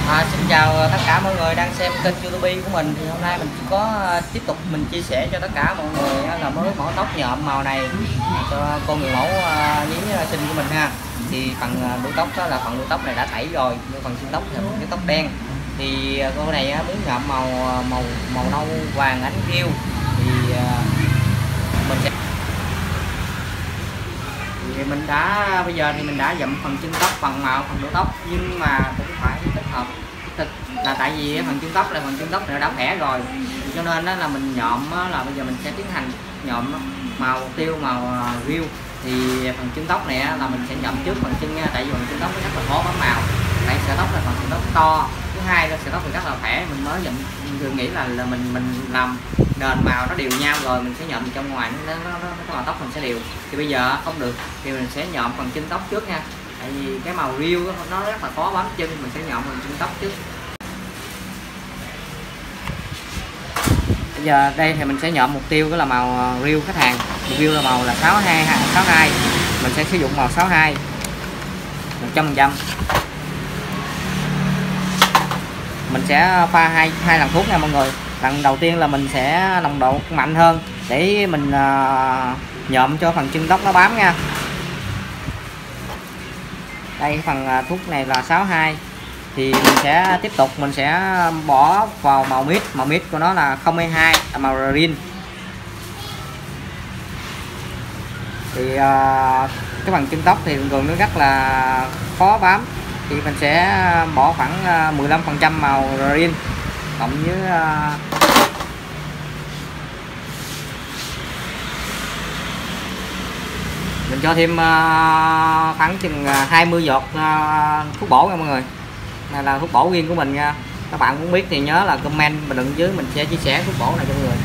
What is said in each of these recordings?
Xin chào tất cả mọi người đang xem kênh YouTube của mình. Thì hôm nay mình có tiếp tục mình chia sẻ cho tất cả mọi người là mới mẫu tóc nhuộm màu này cho cô người mẫu nhí sinh của mình ha. Thì phần đuôi tóc đó là phần đuôi tóc này đã tẩy rồi, nhưng phần chân tóc là phần tóc đen. Thì cô này muốn nhuộm màu nâu vàng ánh yêu thì mình sẽ bây giờ thì mình đã dặm phần chân tóc, phần màu, phần đuôi tóc, nhưng mà cũng phải kết hợp là tại vì phần chân tóc này đã khỏe rồi, cho nên đó là mình nhuộm là bây giờ mình sẽ tiến hành nhuộm màu tiêu, màu riêu. Thì phần chân tóc này là mình sẽ nhuộm trước phần chân nha, tại vì phần chân tóc nó rất là khó bám màu, tại sợi tóc là phần sợi tóc to, thứ hai là sợi tóc thì rất là khỏe. Mình mới dặm thường nghĩ là mình làm nền màu nó đều nhau rồi mình sẽ nhuộm trong ngoài nó màu tóc mình sẽ đều. Thì bây giờ không được thì mình sẽ nhuộm phần chân tóc trước nha, tại vì cái màu riêu nó rất là khó bám chân, mình sẽ nhuộm phần chân tóc trước. Bây giờ đây thì mình sẽ nhuộm mục tiêu đó là màu riêu khách hàng. Mục tiêu là màu là 62, mình sẽ sử dụng màu 62 100%. Mình sẽ pha hai lần thuốc nha mọi người. Lần đầu tiên là mình sẽ nồng độ mạnh hơn để mình nhuộm cho phần chân tóc nó bám nha. Đây phần thuốc này là 62. Thì mình sẽ tiếp tục mình sẽ bỏ vào màu mid của nó là 022 là màu green. Thì cái phần chân tóc thì thường nó rất là khó bám, thì mình sẽ bỏ khoảng 15% màu green cộng với mình cho thêm khoảng chừng 20 giọt thuốc bổ nha mọi người. Này là thuốc bổ riêng của mình nha. Các bạn muốn biết thì nhớ là comment bình luận dưới, mình sẽ chia sẻ thuốc bổ này cho mọi người.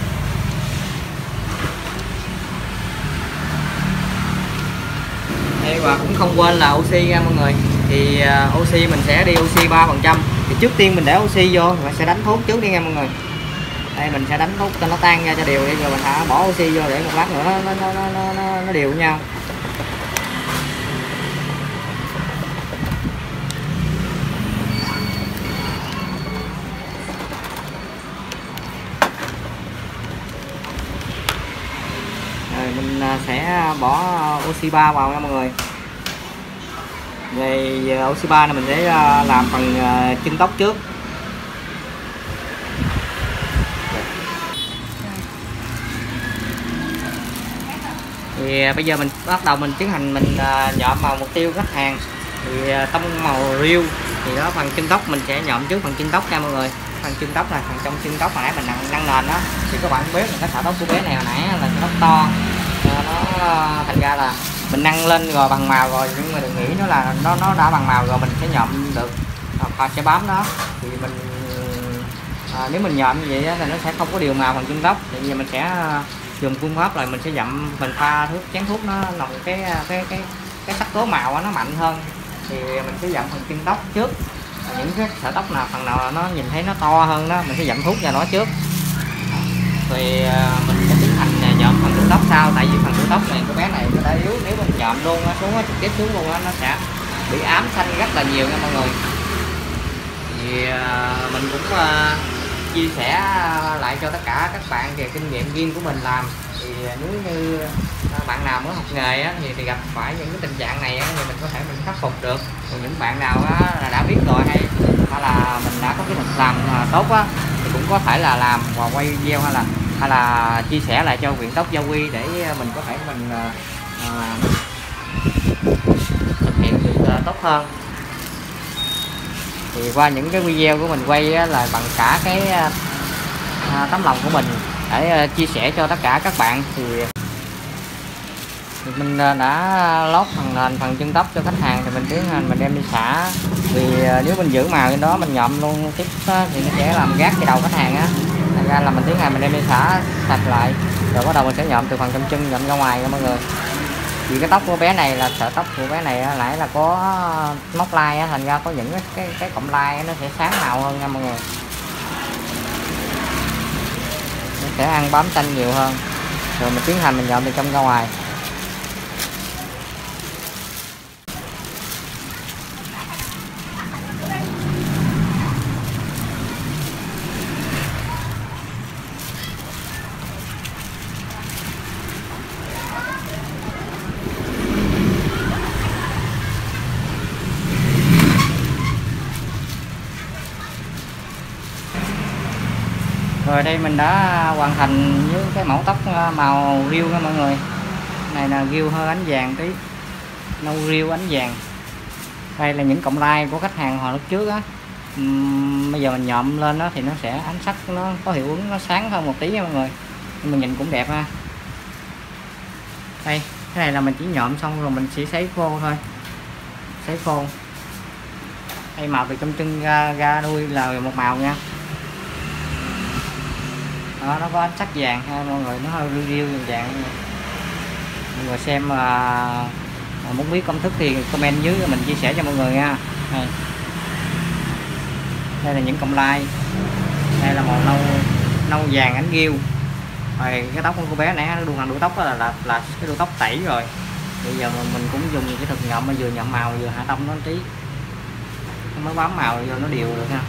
Và cũng không quên là oxy nha mọi người. Thì oxy mình sẽ đi oxy 3%. Thì trước tiên mình để oxy vô và sẽ đánh thuốc trước đi nha mọi người. Đây mình sẽ đánh thuốc cho nó tan ra cho đều đi, rồi mình sẽ bỏ oxy vô để một lát nữa nó đều với nhau. Mình sẽ bỏ oxy 3 vào nha mọi người. Về oxy 3 này mình sẽ làm phần chân tóc trước. Thì bây giờ mình bắt đầu mình tiến hành mình nhuộm màu mục tiêu khách hàng. Thì tông màu riêu thì đó phần chân tóc mình sẽ nhuộm trước phần chân tóc nha mọi người. Phần chân tóc là phần trong chân tóc hồi nãy mình nâng nền đó, thì các bạn biết là cái sợi tóc của bé này hồi nãy là sợi tóc to, nó thành ra là mình nâng lên rồi bằng màu rồi, nhưng mà đừng nghĩ nó là nó đã bằng màu rồi mình sẽ nhuộm được hoặc sẽ bám đó. Thì mình nếu mình nhuộm như vậy thì nó sẽ không có điều màu phần chân tóc. Thì bây giờ mình sẽ dùng phương pháp là mình sẽ dặm, mình pha thuốc, chén thuốc nó nồng cái sắc tố màu nó mạnh hơn. Thì mình sẽ dặm phần chân tóc trước, những cái sợi tóc nào phần nào nó nhìn thấy nó to hơn đó mình sẽ dặm thuốc vào nó trước, rồi mình sẽ tiến hành nhuộm phần đuôi tóc sau. Tại vì phần đuôi tóc này của bé này nó đã yếu, nếu mình nhuộm luôn nó xuống trực tiếp xuống luôn nó sẽ bị ám xanh rất là nhiều nha mọi người. Thì mình cũng chia sẻ lại cho tất cả các bạn về kinh nghiệm riêng của mình làm. Thì nếu như bạn nào mới học nghề á, thì gặp phải những cái tình trạng này á, thì mình có thể mình khắc phục được. Còn những bạn nào á, là đã biết rồi hay là mình đã có kỹ thuật làm tốt á, thì cũng có thể là làm và quay video hay là chia sẻ lại cho Viện Tóc Gia Huy để mình có thể mình thực hiện được tốt hơn. Thì qua những cái video của mình quay á, là bằng cả cái tấm lòng của mình để chia sẻ cho tất cả các bạn. Thì mình đã lót phần nền, phần chân tóc cho khách hàng, thì mình tiến hành mình đem đi xả. Vì nếu mình giữ màu trên đó mình nhuộm luôn tiếp thì nó sẽ làm gác cái đầu khách hàng á, thành ra là mình tiến hành mình đem đi xả sạch lại, rồi bắt đầu mình sẽ nhuộm từ phần trong chân nhuộm ra ngoài nha mọi người. Vì cái tóc của bé này là sợi tóc của bé này nãy là có móc lai á, thành ra có những cái cọng lai nó sẽ sáng màu hơn nha mọi người, nó sẽ ăn bám xanh nhiều hơn. Rồi mình tiến hành mình nhuộm từ trong ra ngoài. Rồi đây mình đã hoàn thành với cái mẫu tóc màu riêu nha mọi người. Này là riêu hơi ánh vàng tí, nâu riêu ánh vàng. Đây là những cộng like của khách hàng hồi lúc trước á. Bây giờ mình nhuộm lên đó thì nó sẽ ánh sắc nó có hiệu ứng nó sáng hơn một tí nha mọi người, nhưng mà nhìn cũng đẹp ha. Đây cái này là mình chỉ nhuộm xong rồi mình chỉ sấy khô thôi, sấy khô. Đây màu từ trong chân ra đuôi là một màu nha. Đó, nó có ánh sắc vàng ha mọi người, nó hơi riêu riêu vàng. Mọi người xem muốn biết công thức thì comment dưới mình chia sẻ cho mọi người nha. Đây là những cộng like. Đây là màu nâu vàng ánh riêu. Rồi cái tóc của cô bé nãy nó đuôi đuôi tóc đó là cái đuôi tóc tẩy rồi. Bây giờ mình cũng dùng cái thực nhuộm mà vừa nhuộm màu vừa hạ tông nó tí, nó mới bám màu vô nó đều được ha.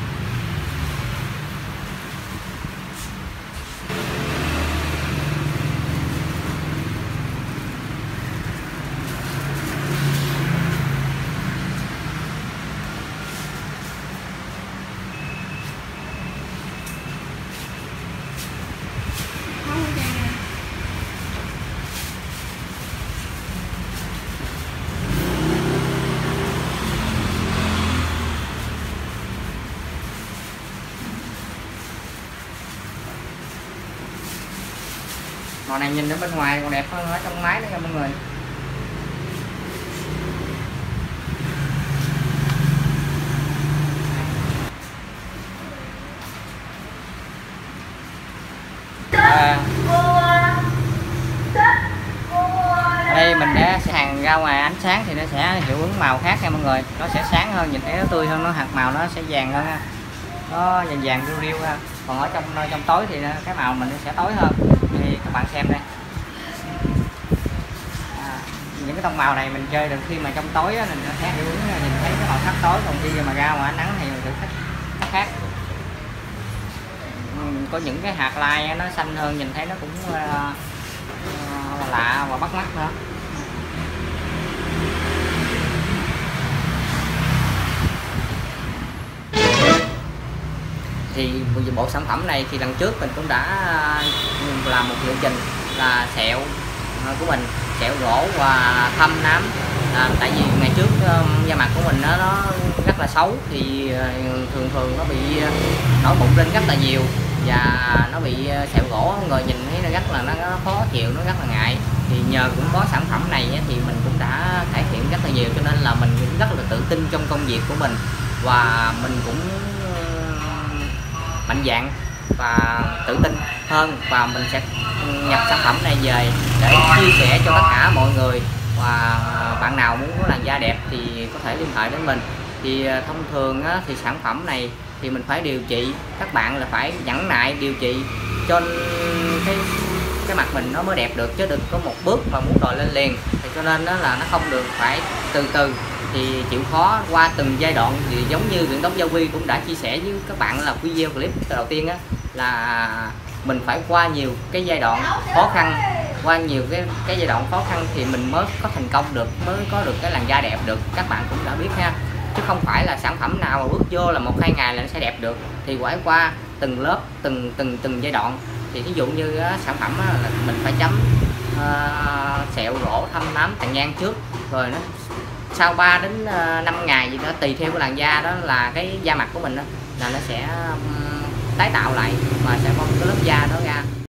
Màu này nhìn ở bên ngoài còn đẹp hơn ở trong máy nữa nha mọi người. Đây mình để hàng ra ngoài ánh sáng thì nó sẽ hiệu ứng màu khác nha mọi người, nó sẽ sáng hơn, nhìn thấy nó tươi hơn, nó hạt màu nó sẽ vàng hơn ha, nó vàng vàng riu riu ha. Còn ở trong tối thì cái màu mình nó sẽ tối hơn. Thì các bạn xem đây, những cái tông màu này mình chơi được khi mà trong tối á, mình sẽ hiệu ứng nhìn thấy cái màu sắc tối, còn khi mà ra ngoài ánh nắng thì mình được sắc khác. Có những cái hạt lai nó xanh hơn, nhìn thấy nó cũng lạ và bắt mắt nữa. Thì bộ sản phẩm này thì lần trước mình cũng đã làm một liệu trình là sẹo của mình, sẹo gỗ và thâm nám. Tại vì ngày trước da mặt của mình nó rất là xấu, thì thường nó bị nổi mụn lên rất là nhiều và nó bị sẹo gỗ, người nhìn thấy nó rất là nó khó chịu, nó rất là ngại. Thì nhờ cũng có sản phẩm này thì mình cũng đã cải thiện rất là nhiều, cho nên là mình cũng rất là tự tin trong công việc của mình, và mình cũng mạnh dạn và tự tin hơn, và mình sẽ nhập sản phẩm này về để chia sẻ cho tất cả mọi người. Và bạn nào muốn có làn da đẹp thì có thể liên hệ đến mình. Thì thông thường thì sản phẩm này thì mình phải điều trị, các bạn là phải nhẫn nại điều trị cho cái mặt mình nó mới đẹp được, chứ đừng có một bước mà muốn đòi lên liền. Thì cho nên đó là nó không được, phải từ từ thì chịu khó qua từng giai đoạn. Thì giống như Viện Tóc Gia Huy cũng đã chia sẻ với các bạn là video clip đầu tiên là mình phải qua nhiều cái giai đoạn khó khăn, qua nhiều cái giai đoạn khó khăn thì mình mới có thành công được, mới có được cái làn da đẹp được. Các bạn cũng đã biết ha, chứ không phải là sản phẩm nào mà bước vô là 1-2 ngày là nó sẽ đẹp được, thì phải qua từng lớp, từng giai đoạn. Thì ví dụ như sản phẩm là mình phải chấm sẹo rỗ thâm nám tàn nhang trước, rồi nó sau 3 đến 5 ngày gì đó tùy theo cái làn da đó, là cái da mặt của mình đó, là nó sẽ tái tạo lại và sẽ bong cái lớp da đó ra.